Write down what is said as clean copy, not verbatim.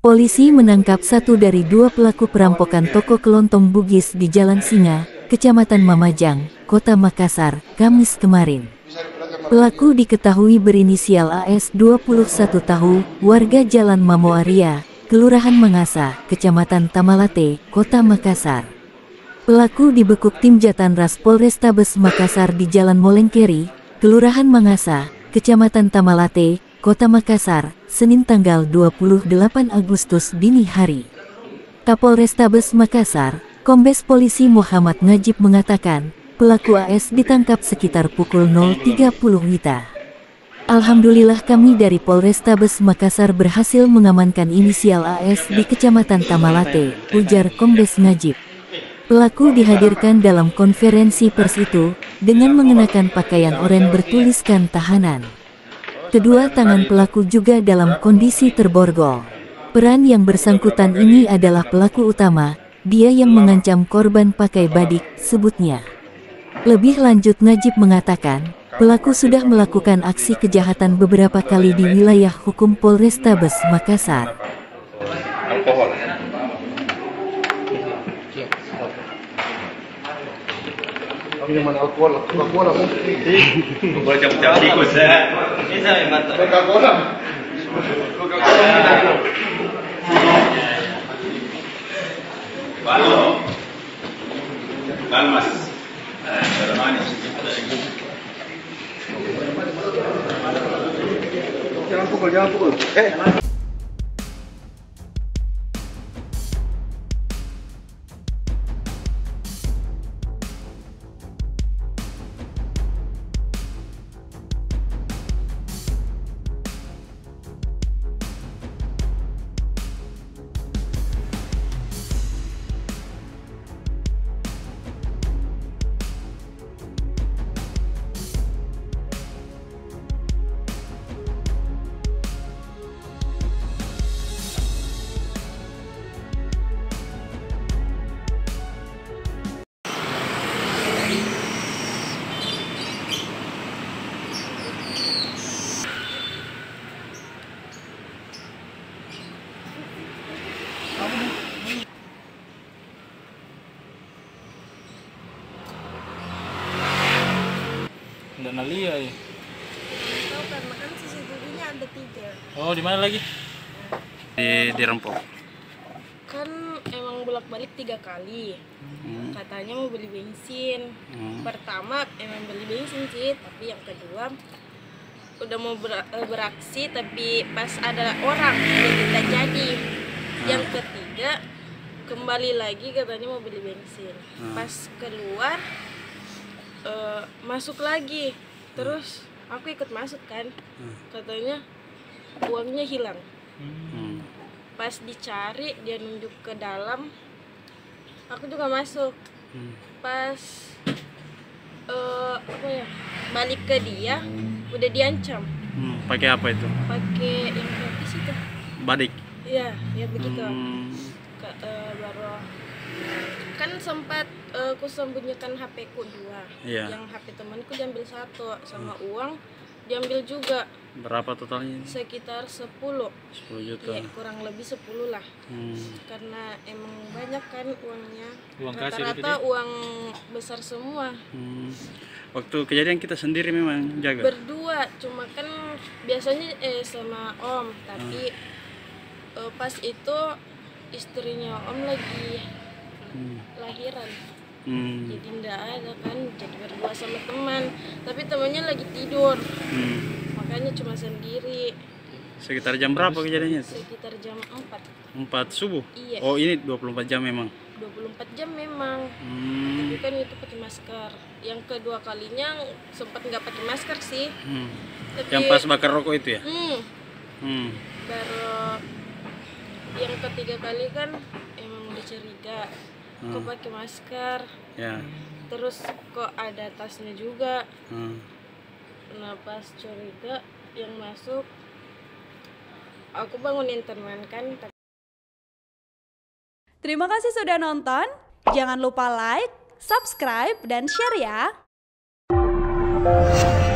Polisi menangkap satu dari dua pelaku perampokan toko kelontong Bugis di Jalan Singa, Kecamatan Mamajang, Kota Makassar, Kamis kemarin. Pelaku diketahui berinisial AS 21 tahun, warga Jalan Mamoaria, Kelurahan Mangasa, Kecamatan Tamalate, Kota Makassar. Pelaku dibekuk tim Jatanras Polrestabes Makassar di Jalan Molengkeri, Kelurahan Mangasa, Kecamatan Tamalate, Kota Makassar, Senin tanggal 28 Agustus dini hari. Kapolrestabes Makassar, Kombes Polisi Muhammad Najib mengatakan, pelaku AS ditangkap sekitar pukul 0.30 WITA. Alhamdulillah kami dari Polrestabes Makassar berhasil mengamankan inisial AS di Kecamatan Tamalate, ujar Kombes Najib. Pelaku dihadirkan dalam konferensi pers itu, dengan mengenakan pakaian oranye bertuliskan tahanan. Kedua tangan pelaku juga dalam kondisi terborgol. Peran yang bersangkutan ini adalah pelaku utama, dia yang mengancam korban pakai badik, sebutnya. Lebih lanjut Najib mengatakan, pelaku sudah melakukan aksi kejahatan beberapa kali di wilayah hukum Polrestabes Makassar. Alkohol. Minuman alkohol, Coca-Cola kan? Boleh jam-jam tikus ya. Bisa ya mantap. Coca-Cola. Balo. Balmas. Ada manis. Jangan pukul. Nggak nalia ya. Tahu karena kan CCTV-nya ada 3. Oh, di mana lagi? Dirampok. Kan emang bolak-balik 3 kali. Katanya mau beli bensin. Pertama emang beli bensin sih, tapi yang kedua udah mau beraksi tapi pas ada orang yang tidak jadi. Yang ketiga kembali lagi katanya mau beli bensin. Pas keluar masuk lagi, terus aku ikut masuk kan, katanya uangnya hilang. Pas dicari dia nunjuk ke dalam, aku juga masuk. Pas balik ke dia udah diancam. Pakai apa itu? Pakai yang gratis itu. Badik. Iya, ya begitu. Baru kan sempat aku sembunyikan HP ku 2. Iya. Yang HP temanku diambil 1, sama uang diambil juga. Berapa totalnya? Sekitar 10 juta. ya, kurang lebih 10 lah. Karena emang banyak kan uangnya, Uang kasir gitu rata-rata ya? uang besar semua. Waktu kejadian kita sendiri memang jaga? Berdua, cuma kan biasanya sama Om, tapi pas itu istrinya Om lagi lahiran. Jadi ndak ada kan, jadi berdua sama teman, tapi temannya lagi tidur. Makanya cuma sendiri. Sekitar jam berapa kejadiannya? Sekitar jam 4 subuh? Iya. Oh, ini 24 jam memang? 24 jam memang. Tapi kan itu pakai masker. Yang kedua kalinya sempat nggak pakai masker sih. Tapi, yang pas bakar rokok itu ya? Baru yang ketiga kali kan emang udah curiga, kok pakai masker, Ya. terus kok ada tasnya juga. Nah pas curiga yang masuk, aku bangunin teman kan. Terima kasih sudah nonton. Jangan lupa like, subscribe, dan share ya.